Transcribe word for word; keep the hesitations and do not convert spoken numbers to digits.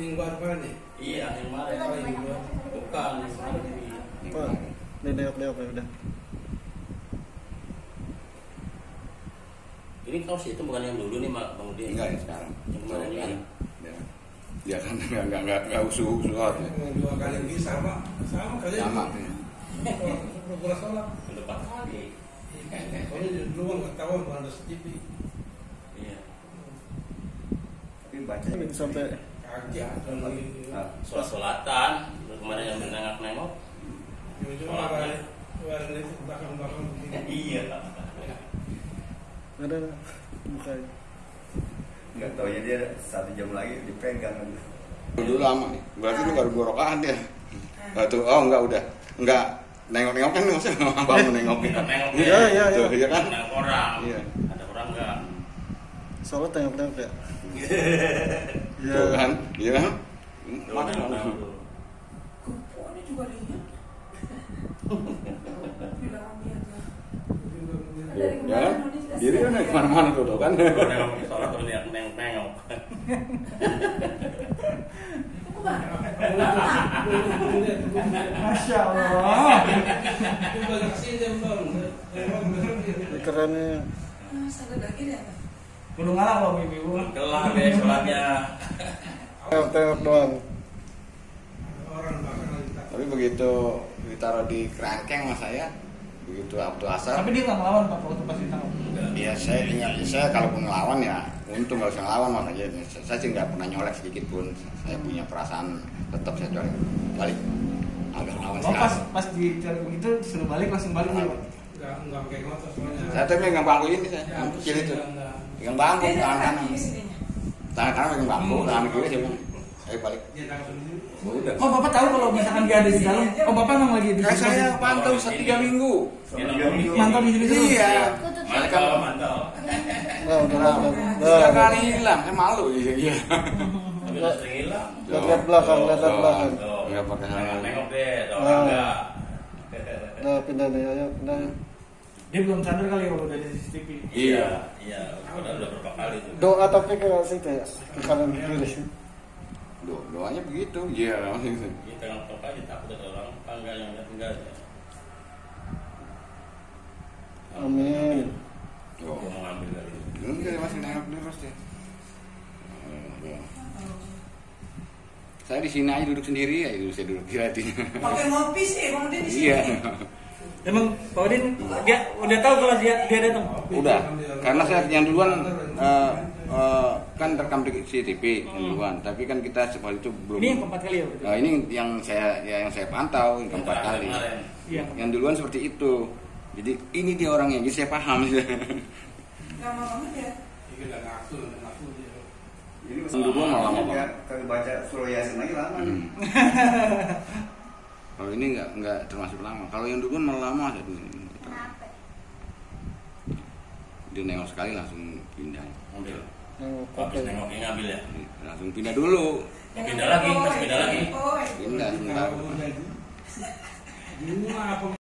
Minggu baru nih? Iya, yang kemarin kali minggu bukan Pak, ini nengok-nengok ya udah. Ini kaos itu bukan yang dulu nih Mak, Bang Udin? Enggak, yang sekarang. Yang kemarin kan? ini? Ya. Ya kan enggak enggak enggak enggak usuh usuh ya. Dua kali lagi sama, sama kali. Sama ya. Pura-pura sholat. Empat kali. Soalnya di dulu nggak tahu ada C C T V. Iya. Tapi baca Ini sampai Kaki sholat sholatan. Kemarin yang menengok-nengok. Sholatnya. Belakang-belakang. Iya. ada mukanya. Nggak taunya dia satu jam lagi dipegang kan. dulu lama nih. Berarti lu baru dua rakaat ya. Tuh, oh enggak udah. Enggak nengok-nengok kan maksudnya bangun nengoknya. Nengok. Iya, iya, iya. Tuh, iya kan? Ada orang. Iya. Ada orang enggak? Sholat tengok-tengok ya. Iya. Tuh kan? Iya kan? Mana Mana? Kupuannya juga lihat. Bilang Ya, ya kan? Diri kan kemana-mana tuh, tuh kan? nengok sholat terus lihat nengok-nengok. Masya Allah. Ini kerennya. Sakit lagi deh. Gunung Alang loh ibu. Kelar deh sholatnya. Tengok-tengok doang. Tapi begitu ditaruh di kerangkeng mas saya, begitu waktu asar. Tapi dia nggak ngelawan pak waktu pas ditangkap. Ya saya ingat, saya kalaupun ngelawan ya untung nggak usah ngelawan mas aja. Saya sih nggak pernah nyolek sedikit pun. Saya punya perasaan tetap saya colek balik. Agak ngelawan Oh, pas sekali. pas dicari begitu disuruh balik langsung balik nih. Enggak enggak pakai motor soalnya. Saya tuh megang bangku ini saya, yang kecil itu. Pegang bangku Dia tangan kanan. kaki kesininya. Tangan kanan megang bangku, tangan kiri saya bilang, ayo balik. Dia takut sendiri. Udah. Oh bapak tahu kalau misalkan dia ada di dalam. Oh bapak memang lagi di Kan saya pantau satu tiga minggu. mantau di sini terus. Iya. Mantap, mantap. Nah, udah Nah, lihat. tiga Nah, kali hilang, saya malu iya. iya. Tapi udah sering hilang. Lihat-lihat belakang, lihat-lihat Tuh, belakang. Tuh. Nggak pakai helm. Nengok deh, ada Nah. orang enggak. Nah, pindah nih, ayo pindah. Dia belum sadar kali ya kalau udah di C C T V. Iya, iya. Udah udah berapa kali tuh. Doa tapi ke situ ya, ke kanan kiri. Do doanya begitu, iya. Iya, pegang tok aja takut ada orang enggak yang lihat enggak. Amin. Tuh. Gua mau ngambil kali. Enggak masih nengok terus deh. Saya di sini aja duduk sendiri ya, itu saya duduk di hati. Pakai ngopi sih, Bang Udin di sini. Iya. Emang Pak Udin dia udah tahu kalau dia dia datang. Udah, karena saya yang duluan eh, eh, kan rekam di C C T V yang duluan, tapi kan kita sekolah itu belum. Ini yang keempat kali ya. Nah, ini yang saya ya, yang saya pantau yang keempat kali. Iya. Yang duluan seperti itu. Jadi ini dia orangnya, jadi saya paham. Lama banget ya. Ini enggak ngaku, enggak ngaku dia. Jadi Yang duluan malah lama banget. Kalau baca surah Yasin lagi lama nih. Hmm. Kalau ini nggak nggak termasuk lama. Kalau yang duluan malah lama saya dulu. Dia nengok sekali langsung pindah. Ambil. Oh, Habis oke. nengoknya ngambil ya. Langsung pindah dulu. Pindah lagi, masih pindah lagi. Oh, Pindah sebentar. Dulu apa